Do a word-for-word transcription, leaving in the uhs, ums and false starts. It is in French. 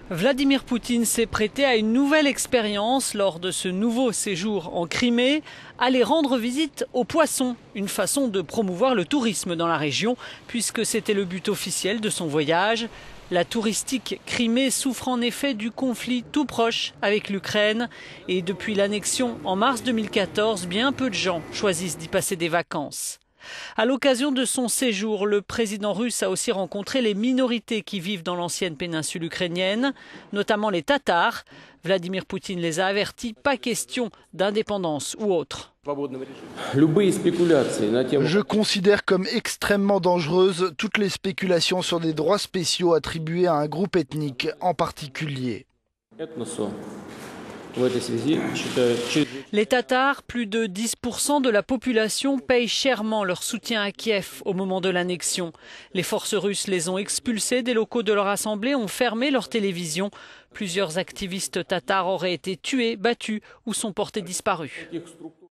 Vladimir Poutine s'est prêté à une nouvelle expérience lors de ce nouveau séjour en Crimée, aller rendre visite aux poissons, une façon de promouvoir le tourisme dans la région, puisque c'était le but officiel de son voyage. La touristique Crimée souffre en effet du conflit tout proche avec l'Ukraine et depuis l'annexion en mars deux mille quatorze, bien peu de gens choisissent d'y passer des vacances. À l'occasion de son séjour, le président russe a aussi rencontré les minorités qui vivent dans l'ancienne péninsule ukrainienne, notamment les Tatars. Vladimir Poutine les a avertis, pas question d'indépendance ou autre. Je considère comme extrêmement dangereuses toutes les spéculations sur des droits spéciaux attribués à un groupe ethnique en particulier. Les Tatars, plus de dix pour cent de la population, payent chèrement leur soutien à Kiev au moment de l'annexion. Les forces russes les ont expulsés des locaux de leur assemblée, ont fermé leur télévision. Plusieurs activistes tatars auraient été tués, battus ou sont portés disparus.